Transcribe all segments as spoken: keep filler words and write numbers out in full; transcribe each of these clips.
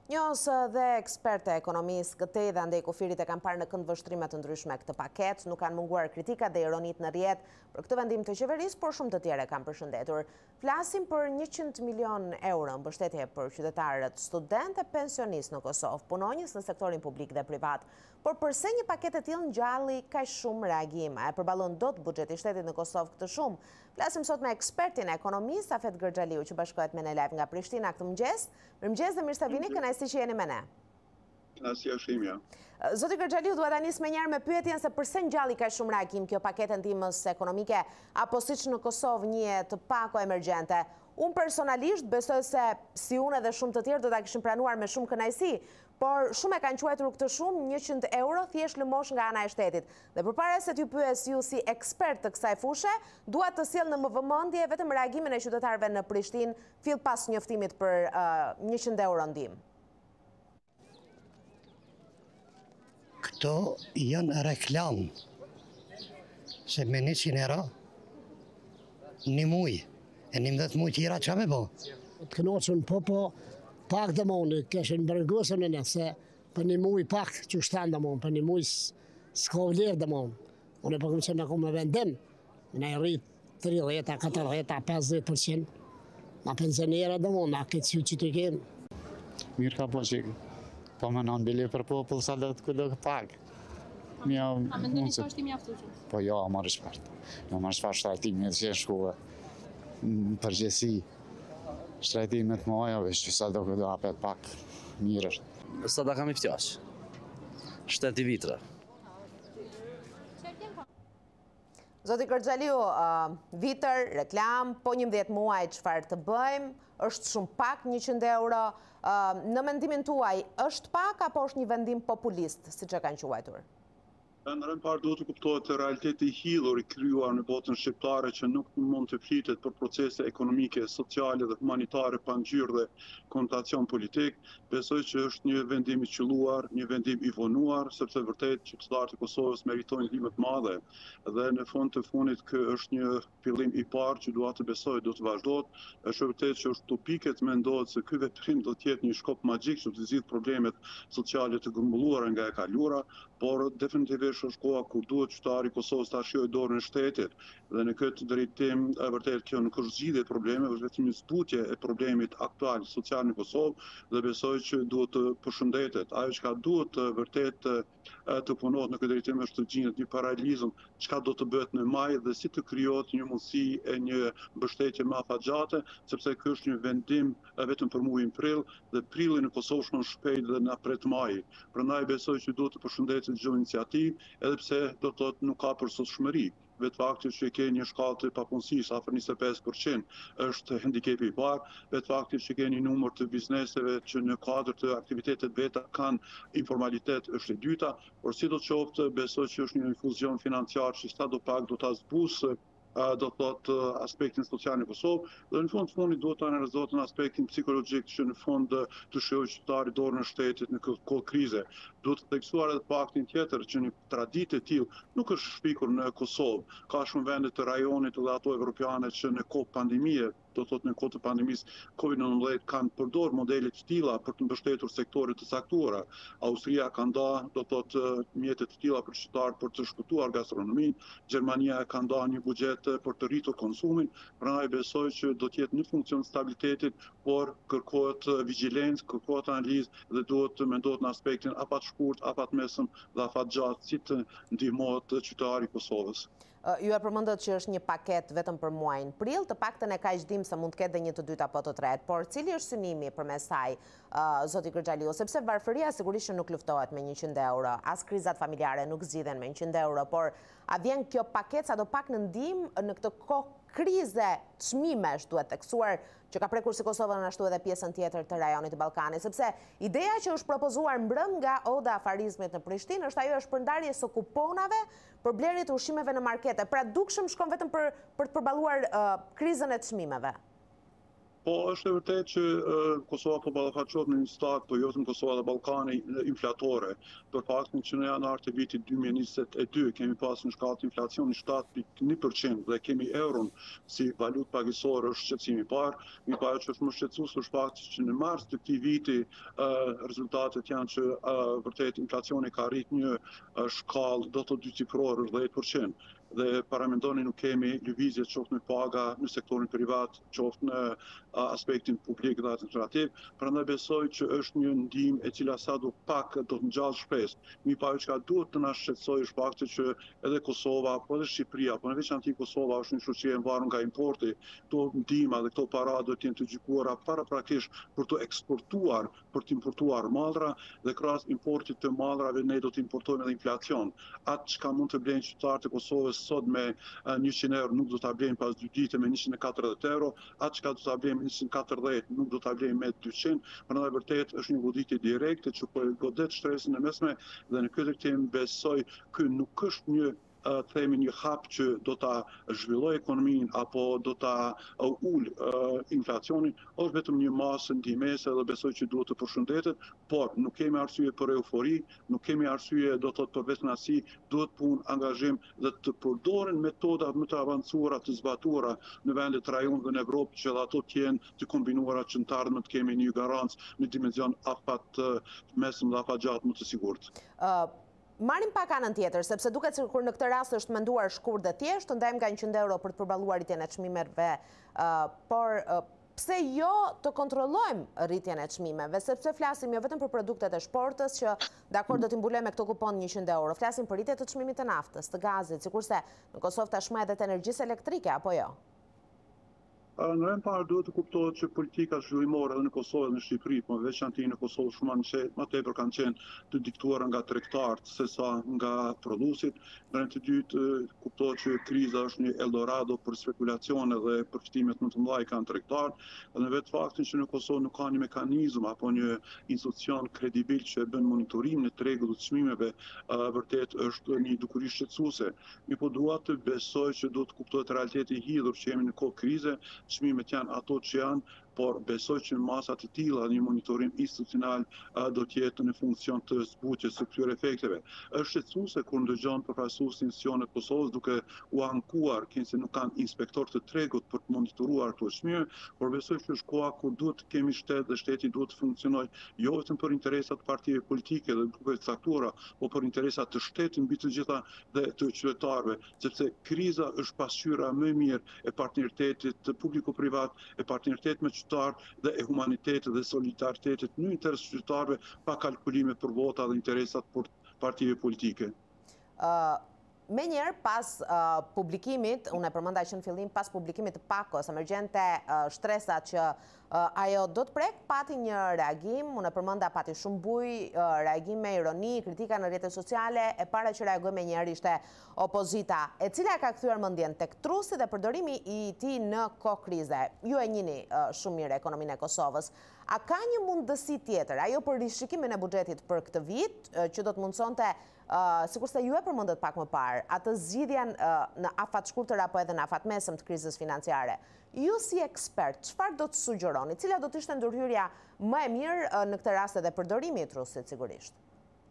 Njohës dhe eksperte ekonomisë Gëtej dhe Andej Kufirit e kanë parë në kënd vështrimet të ndryshme këtë paket, nuk kanë munguar kritikat dhe ironit në rjet për këtë vendim të qeverisë, por shumë të tjere kanë përshëndetur. Flasim për njëqind milion euro në mbështetje për qytetarët, studentë e pensionistë në Kosovë, punonjës në sektorin publik dhe privat. Por përse një paket e tillë ngjalli kaq shumë reagim? A e përballon dot buxheti i shtetit në Kosovë këtë shumë? Flasim sot me ekspertin e ekonomisë Afet Gërxhaliu që bashkohet me ne live nga Prishtina këtë mëngjes. Mirëmëngjes dhe mirë se vini, kënaqësi që jeni me ne. Kënaqësia është imja. Zoti Gërxhaliu, dua ta nis me njëherë me pyetjen se përse ngjalli kaq shumë reagim kjo paketë ndihmës ekonomike, apo siç në Kosovë njihet pako emergjente. Unë personalisht besoj se si unë edhe shumë të tjerë do ta kishin pranuar me shumë kënaqësi, por shumë e kanë quajtur këtë shumë njëqind euro thjesht lëmosh nga ana e shtetit. Dhe përpara se t'ju pyes ju si ekspert të kësaj fushë, dua të sjell në vëmendje vetëm reagimin e qytetarëve në Prishtinë fill pas njoftimit për uh, njëqind euro ndihmë. Këto janë reklam se me njëqind euro një muj. E një mdhet mu tjera që me bo? Të kënoqën po po pak dhe moni, keshin bërgosën e në, se për një muj pak që shtanë dhe moni, për një muj s'ka vlerë dhe moni. Unë e përkëm që në kom me vendim, në e rritë tridhjetë, katërdhjetë, pesëdhjetë përqind, ma pensionera dhe moni, a këtë që që të kemë. Mirë ka po që po më nënë bili për popull sa dhe të këtë pak. A mendoni që është i mjaftueshëm? Po jo, a marrë shpart. Jo marrë shpart shtrajtimi që në shkuve. Në përgjësi, shtrajtimet më ajave, që sa do këtë apet pak mirër. Sa da kam i ftjash, shteti vitra. Zoti Gërxhaliu, uh, vitër, reklam, po njëmbëdhjetë muaj çfarë të bëjmë, është shumë pak njëqind euro, uh, në mendimin tuaj, është pak apo është një vendim populist, siç e kanë quajtur? Në rënd parë duhet të kuptohet të realiteti i hidhur i krijuar në botën shqiptare që nuk mund të flitet për procese ekonomike, sociale dhe humanitare pa ngjyrë dhe konotacion politik. Besoj që është një vendim i qelluar, një vendim i vonuar, sepse vërtet qytetarët e Kosovës meritojnë ndihmë të madhe. Dhe në fund të fundit ky është një fillim i parë që dua të besoj do të vazhdohet. Është vërtet që është utopike të mendohet se ky veprim do të jetë një shkop magjik që të zgjidh problemet sociale të grumbulluara nga e kaluara, por definitivisht është koha kur duhet qytetari i Kosovës ta shijojë dorën e shtetit. Dhe në këtë drejtim, e vërtet kjo nuk është zgjidhje e problemeve, është vetëm një zbutje e problemit aktual social në Kosovë dhe besoj që duhet të përshëndetet. Ajo çka duhet të vërtet të punohet në këtë drejtim është të gjendet një paralelizëm çka do të bëhet në maj dhe si të krijohet një mundësi e një mbështetje më afatgjate, sepse ky është një vendim vetëm për muajin prill dhe prilli në Kosovë shkon shpejt dhe na pret maji. Prandaj besoj që duhet të përshëndetet çdo iniciativë, edhe pse do të thotë nuk ka përsosshmëri. Vetë fakti që ke një shkallë të papunësisë afër njëzet e pesë përqind është handikepi i parë, vetë fakti që ke një numër të bizneseve që në kuadër të aktivitetet veta kanë informalitet është e dyta, por sidoqoftë besoj që është një infuzion financiar që sadopak do ta zbusë do të thotë aspektin social në Kosovë dhe në fund fundit duhet të analizohet në aspektin psikologjik që në fund të shijojë qytetari dorën e shtetit në këtë kohë krize. Duhet të theksuar edhe faktin tjetër që një traditë e tillë nuk është shpikur në Kosovë. Ka shumë vende të rajonit dhe ato evropiane që në kohë pandemie, do të thotë në kohë të pandemisë Covid nëntëmbëdhjetë kanë përdorur modele të tilla për të mbështetur sektoret të caktuara. Austria ka ndarë, do të thotë mjete të tilla për qytetarët për të shpëtuar gastronominë, Gjermania ka ndarë një buxhet për të rritur konsumin, prandaj besoj që do të jetë në funksion stabilitetit, por kërkohet vigjilencë, kërkohet analizë dhe duhet të mendohet në aspektin apat shkurt, apat mesëm dhe afat gjatë si të ndihmohet qytetari i Kosovës. Ju e përmendët që është një paket vetëm për muajin prill, të paktën e kaq dim se mund të ketë edhe një të dytë apo të tretë, por cili është synimi përmes saj, uh, zoti Gërxhaliu, sepse varfëria sigurisht që nuk luftohet me njëqind euro, as krizat familjare nuk zgjidhen me njëqind euro, por a vjen kjo paket sadopak në ndihmë në këtë kohë krize çmimesh, duhet theksuar, që ka prekur si Kosovën ashtu edhe pjesën tjetër të rajonit të Ballkanit, sepse ideja që është propozuar mbrëm nga Oda Afarizmit në Prishtinë është ajo e shpërndarjes së kuponave për blerje të ushqimeve në markete. Pra dukshëm shkon vetëm për për të përballuar uh, krizën e çmimeve. Po, është e vërtet që uh, Kosova po ballafaqohet në një stat, po jo vetëm Kosova dhe Ballkani inflatore. Për faktin që në janar të vitit dy mijë e njëzet e dy kemi pasur një shkallë të inflacioni shtat pikë një përqind dhe kemi euron si valutë pagesore, është shqetësimi i parë. Mi pa që është më shqetësues është fakti që në mars të këtij viti uh, rezultatet janë që uh, vërtet inflacioni ka arrit një uh, shkallë do të dycifrore, dhjetë përqind. Dhe paramendoni nuk kemi lëvizje qoftë në paga në sektorin privat, qoftë në aspektin publik dhe administrativ, prandaj besoj që është një ndihmë e cila sa do pak do të ngjallë shpresë. Mi pa që duhet të na shqetësojë është fakti që edhe Kosova, po edhe Shqipëria, po në veçantë Kosova është një shoqëri e mbarur nga importi, këto ndihma dhe këto para do të jenë të gjykuara paraprakisht për të eksportuar, për të importuar mallra dhe krahas importit të mallrave ne do të importojmë edhe inflacion. Atë çka mund të blejnë qytetarët e Kosovës sot me njëqind euro nuk do ta blejnë pas dy ditë me njëqind e katërdhjetë euro, atë çka do ta blejnë me njëqind e katërdhjetë nuk do ta blejnë me dyqind, prandaj vërtet është një goditje direkte që po godet shtresën e mesme dhe në këtë tim besoj ky nuk është një uh, themi një hap që do ta zhvilloj ekonominë apo do ta uh, ul uh, inflacionin, është vetëm një masë ndihmëse dhe besoj që duhet të përshëndetet, por nuk kemi arsye për eufori, nuk kemi arsye do të thotë për vetënasi, duhet punë, angazhim dhe të përdoren metoda më të avancuara të zbatuara në vendet rajonit në Evropë që ato të jenë të kombinuara që në të ardhmen të kemi një garancë në dimension afat uh, mesëm dhe afat gjatë më të sigurt. Uh... Marim pak anën tjetër, sepse duket se kur në këtë rast është menduar shkurt dhe thjesht, ndajmë nga njëqind euro për të përballuar rritjen e çmimeve, uh, por uh, pse jo të kontrollojmë rritjen e çmimeve, sepse flasim jo vetëm për produktet e shportës që dakor do t'i mbulojmë me këto kupon njëqind euro, flasim për rritje të çmimit të naftës, të gazit, sikurse në Kosovë tashmë edhe të energjisë elektrike, apo jo? Në rend parë duhet të kuptohet që politika zhvillimore edhe në Kosovë dhe në Shqipëri, po në veçantë në Kosovë shumë më tepër kanë qenë të diktuara nga tregtarët sesa nga prodhuesit. Në rend të dytë kuptohet që kriza është një eldorado për spekulacione dhe përfitimet më të mëdha kanë tregtarët. Dhe në vetë faktin që në Kosovë nuk ka një mekanizëm apo një institucion kredibil që e bën monitorim në tregullit të çmimeve, vërtet është një dukuri shqetësuese. Mi po dua të besoj që duhet të kuptohet realiteti i hidhur që jemi në kohë krize. Çmimet janë ato që janë, por besoj që në masa të tilla një monitorim institucional uh, do të jetë në funksion të zbutjes së këtyre efekteve. Është shqetësuese kur ndëgjon përfaqësues të institucioneve të Kosovës duke u ankuar se nuk kanë inspektor të tregut për të monitoruar këto çmime, por besoj që është koha kur duhet të kemi shtet dhe shteti duhet të funksionojë jo vetëm për interesat partive politike dhe grupeve të caktuara, por për interesat të shtetit mbi të gjitha dhe të qytetarëve, sepse kriza është pasqyra më e mirë e partneritetit publiko-privat, e partneritetit me dhe e humanitetit dhe solidaritetit në interes të qytetarëve pa kalkulime për vota dhe interesat për partive politike. Uh, me njerë pas uh, publikimit, unë e përmenda që në fillim, pas publikimit të pakos, emergjente uh, shtresa që uh, ajo do të prek, pati një reagim, unë e përmenda pati shumë buj, uh, reagim me ironi, kritika në rrjetet sociale, e para që reagoj me njerë ishte opozita, e cila ka kthyer mendjen tek trusi dhe përdorimi i tij në kohë krize. Ju e njihni uh, shumë mirë ekonominë e Kosovës. A ka një mundësi tjetër, ajo për rishikimin e buxhetit për këtë vit, uh, që do të mundsonte, uh, sikurse ju e përmendët pak më parë, atë zgjidhjen uh, në afat shkurtër apo edhe në afat mesëm të krizës financiare. Ju si ekspert, çfarë do të sugjeroni? Cila do të ishte ndërhyrja më e mirë uh, në këtë rast edhe përdorimi i trusit sigurisht?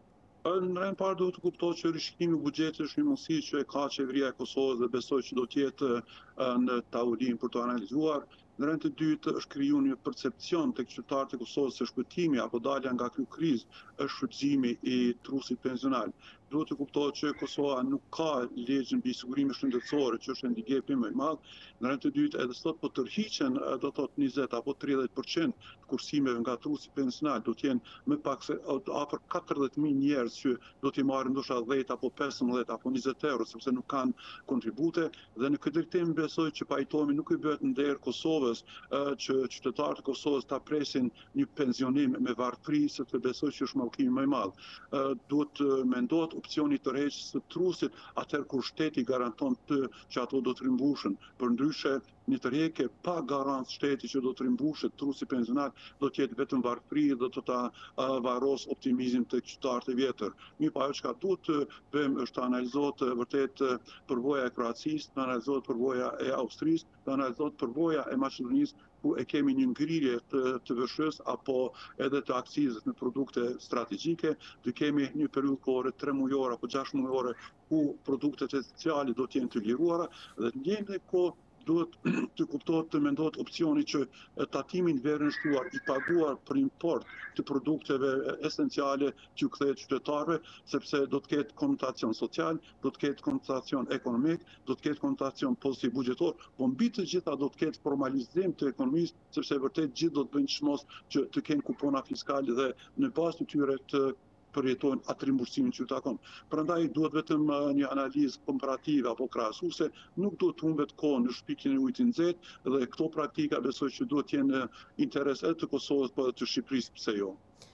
Në rend parë duhet të kuptohet që rishikimi i buxhetit është një mundësi që e ka qeveria e Kosovës dhe besoj që do të jetë në tavolinë për të analizuar. Në rend të dytë është krijuar një percepcion tek qytetarët e Kosovës se shpëtimi apo dalja nga kjo krizë është shfrytëzimi i trusit pensional. Duhet të kuptohet që Kosova nuk ka ligj mbi sigurimin shëndetësor, që është handikepi më i madh. Në rend të dytë edhe sot po tërhiqen do të thotë njëzet apo tridhjetë përqind të kursimeve nga trusi pensional, do të jenë më pak se afër katërdhjetë mijë njerëz që do t'i marrin ndoshta dhjetë apo pesëmbëdhjetë apo njëzet euro sepse nuk kanë kontribute dhe në këtë drejtim besoj që pajtohemi nuk i bëhet nder Kosovës që qytetarët e Kosovës ta presin një pensionim me varfëri sepse besoj që është mallkimi më i madh. Duhet të mendohet opcioni të rregjës së trusit atëherë kur shteti garanton të që ato do të rimbushën. Përndryshe një tërheqje pa garancë shteti që do të rimbushet trusi pensional do të jetë vetëm varfëri dhe do të ta uh, varros optimizmin të qytetarëve të vjetër. Mi pa ajo çka duhet të bëjmë është të analizohet vërtet përvoja e Kroacisë, të analizohet përvoja e Austrisë, të analizohet përvoja e Maqedonisë, ku e kemi një ngrirje të, të vëshës apo edhe të akcizës në produkte strategjike, të kemi një periudhë kohore tre mujore apo gjashtë mujore ku produktet esenciale do të jenë të liruara dhe të njëjtën kohë duhet të kuptohet të mendohet opcioni që tatimin verënshtuar i paguar për import të produkteve esenciale që kthehet qytetarëve, sepse do të ketë konotacion social, do të ketë konotacion ekonomik, do të ketë konotacion pozitiv buxhetor, por mbi të gjitha do të ketë formalizim të ekonomisë, sepse vërtet gjithë do të bëjnë çmos që të kenë kupona fiskale dhe në bazë të tyre të përjetojnë atë rimbursimin që takon. Prandaj duhet vetëm një analizë komparative apo krahasuese, nuk duhet të humbet kohë në shpikjen e ujit të nxehtë dhe këto praktika besoj që duhet të jenë interes edhe të Kosovës por edhe të Shqipërisë, pse jo.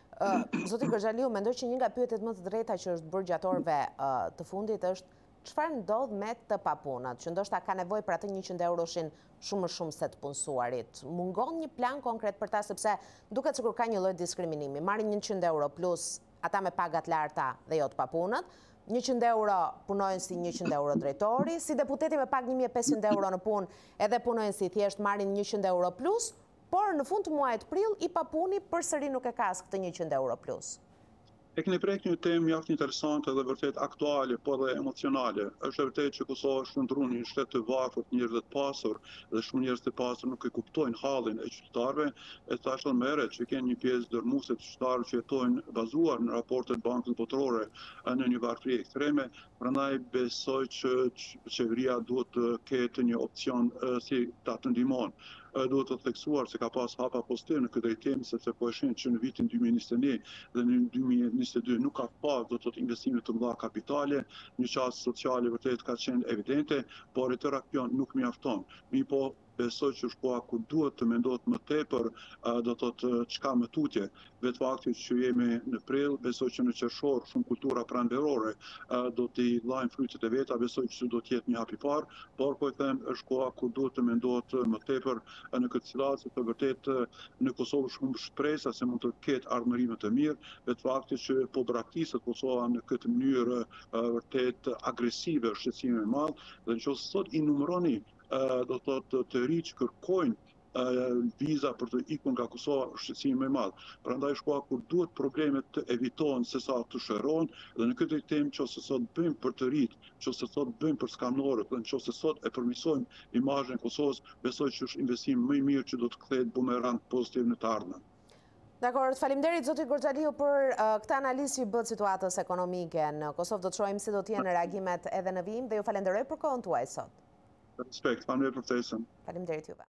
Zoti Gërxhaliu, mendoj që një nga pyetjet më të drejta që është bërë gjatorëve të fundit është çfarë ndodh me të papunët, që ndoshta ka nevojë për atë njëqind euroshin shumë më shumë se të punësuarit. Mungon një plan konkret për ta, sepse duket sikur ka një lloj diskriminimi. Marrin njëqind euro plus ata me pagat larta dhe jo të papunët, njëqind euro punojnë si njëqind euro drejtori, si deputeti me pak një mijë e pesëqind euro në punë edhe punojnë si thjesht marrin njëqind euro plus, por në fund të muajit prill i papuni përsëri nuk e ka as këtë njëqind euro plus. E keni prek një temë mjaft interesante dhe vërtet aktuale, po dhe emocionale. Është vërtet që Kosova është ndruar një shtet të varfër, njerëz të pasur, dhe shumë njerëz të pasur nuk e kuptojnë hallin e qytetarëve. E thashë edhe më herët që kanë një pjesë dërmuese të qytetarëve që jetojnë bazuar në raportet bankës botërore në një varfëri ekstreme. Prandaj besoj që qeveria duhet të ketë një opcion si ta të ndihmon. Duhet të theksuar se ka pas hapa pozitiv në këtë drejtim, sepse po e shohim që në vitin dy mijë e njëzet e një dhe në dy mijë e njëzet e dy nuk ka pas do të thotë investime të mëdha kapitale, një çast sociale vërtet ka qenë evidente, por e tëra kjo nuk mjafton. Mi po besoj që është koha ku duhet të mendohet më tepër, do të thotë çka më tutje. Vetë fakti që jemi në prill, besoj që në qershor shumë kultura pranverore do të lajnë frytet e veta, besoj që do të jetë një hap i parë, por po e them është koha ku duhet të mendohet më tepër në këtë situatë, sepse vërtet në Kosovë shumë shpresa se mund të ketë ardhmërime të mirë, vetë fakti që po braktiset Kosova në këtë mënyrë vërtet agresive, shqetësimi i madh, dhe nëse sot i numëroni do të thotë të ri që kërkojnë viza për të ikur nga Kosova shqetësimi më i madh. Prandaj është koha kur duhet problemet të evitohen sesa të shërohen dhe në këtë temë nëse sot bëjmë për të rit, nëse sot bëjmë për skamnorët dhe nëse sot e përmirësojmë imazhin e Kosovës, besoj që është investim më i mirë që do të kthehet bumerang pozitiv në të ardhmen. Dakor, faleminderit zoti Gërxhaliu për uh, këtë analizë që i bët situatës ekonomike në Kosovë. Do të shohim si do të jenë reagimet edhe në vijim dhe ju falenderoj për kohën tuaj sot. Respekt, faleminderit për ftesën. Faleminderit juve.